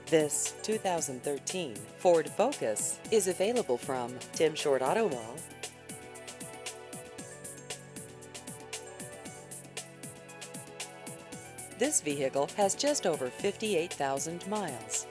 This 2013 Ford Focus is available from Tim Short Auto Mall. This vehicle has just over 58,000 miles.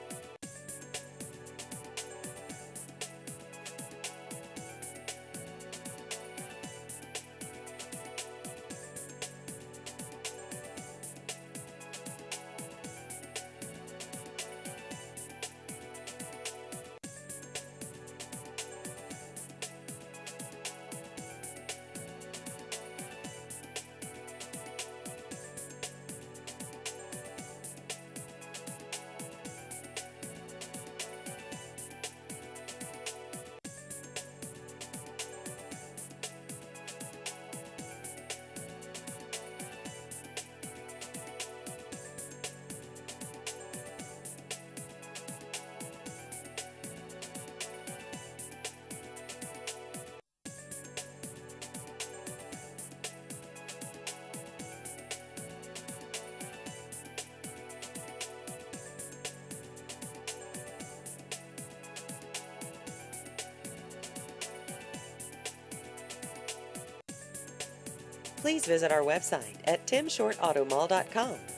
Please visit our website at timshortautomall.com.